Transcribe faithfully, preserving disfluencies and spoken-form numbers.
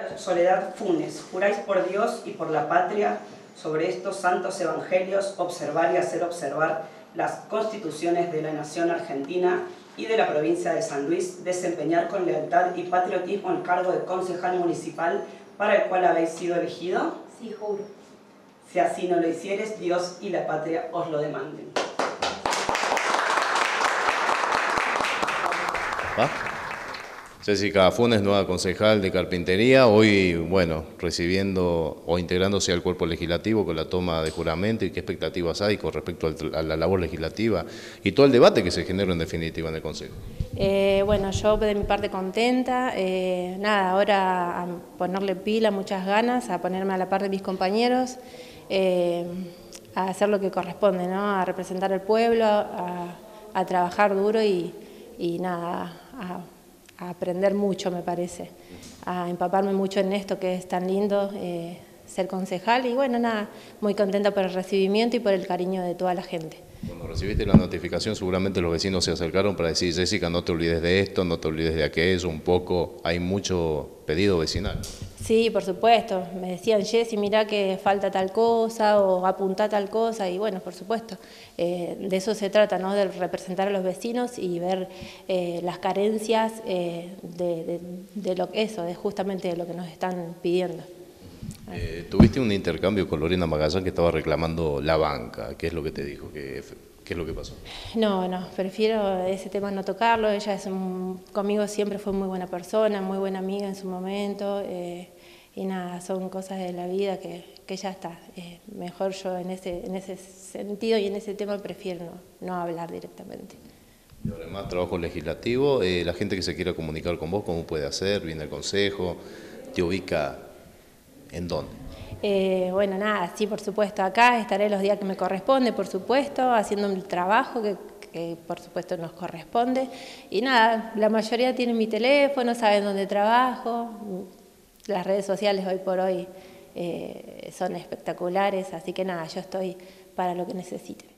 Soledad Funes, juráis por Dios y por la patria, sobre estos santos evangelios, observar y hacer observar las constituciones de la nación argentina y de la provincia de San Luis, desempeñar con lealtad y patriotismo el cargo de concejal municipal para el cual habéis sido elegido. Sí, juro. Si así no lo hicieres, Dios y la patria os lo demanden. ¿Va? Jessica Funes, nueva concejal de Carpintería, hoy, bueno, recibiendo o integrándose al cuerpo legislativo con la toma de juramento, y qué expectativas hay con respecto al, a la labor legislativa y todo el debate que se generó en definitiva en el Consejo. Eh, bueno, yo de mi parte contenta, eh, nada, ahora a ponerle pila, muchas ganas, a ponerme a la par de mis compañeros, eh, a hacer lo que corresponde, ¿no? A representar al pueblo, a, a trabajar duro y, y nada, a, a aprender mucho, me parece, a empaparme mucho en esto que es tan lindo, eh, ser concejal, y bueno, nada, muy contenta por el recibimiento y por el cariño de toda la gente. Cuando recibiste la notificación, seguramente los vecinos se acercaron para decir: Jessica, no te olvides de esto, no te olvides de aquello, un poco, hay mucho pedido vecinal. Sí, por supuesto, me decían: Jessy, mirá que falta tal cosa, o apuntá tal cosa, y bueno, por supuesto, eh, de eso se trata, ¿no? De representar a los vecinos y ver eh, las carencias eh, de, de, de lo que eso, de justamente de lo que nos están pidiendo. Eh, tuviste un intercambio con Lorena Magallán, que estaba reclamando la banca. ¿Qué es lo que te dijo? ¿Qué, qué es lo que pasó? No, no, prefiero ese tema no tocarlo. Ella es un, conmigo siempre fue muy buena persona, muy buena amiga en su momento, eh, y nada, son cosas de la vida que, que ya está. Eh, mejor yo en ese, en ese sentido y en ese tema prefiero no, no hablar directamente. Y además, trabajo legislativo, eh, la gente que se quiera comunicar con vos, ¿cómo puede hacer? ¿Viene al consejo? ¿Te ubica en dónde? Eh, bueno, nada, sí, por supuesto, acá estaré los días que me corresponde, por supuesto, haciendo mi trabajo que, que por supuesto nos corresponde. Y nada, la mayoría tienen mi teléfono, saben dónde trabajo. Las redes sociales hoy por hoy eh, son espectaculares, así que nada, yo estoy para lo que necesiten.